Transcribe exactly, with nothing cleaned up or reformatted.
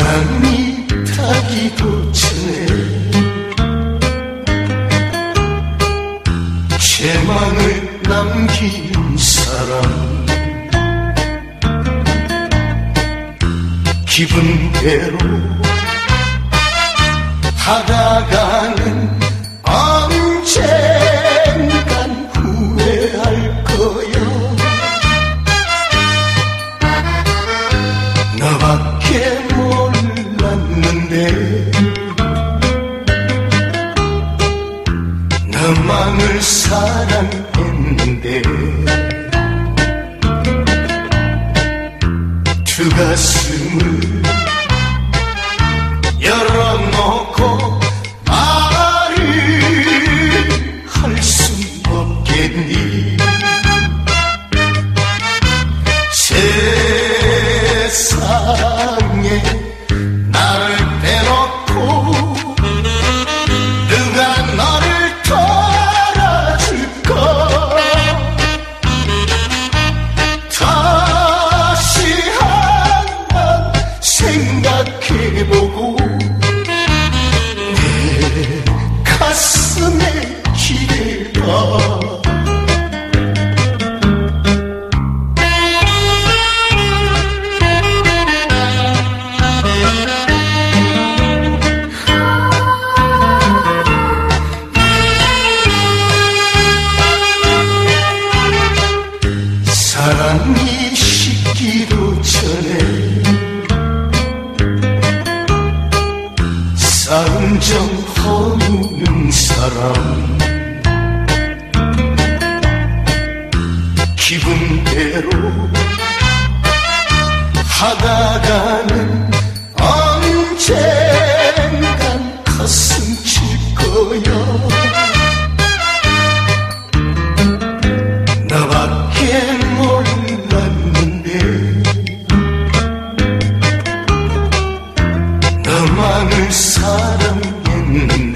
사랑이 타기도 전에 제망을 남긴 사람, 기분대로 하다가는 언젠간 후회할 거야. 너밖에 몰랐는데 너만을 사랑했는데 두 가슴을 열어놓고 말을 할 수 없겠니. 세상에 나를 빼놓고 누가 너를 돌아줄까. 다시 한번 생각해보고 내 가슴에 기대봐. 사랑이 식기도 전에 쌓은 정 허무는 사람, 기분대로 하다가는 언젠간 가슴 칠 거야. 너밖에 몰랐는데 너만을 사랑했는데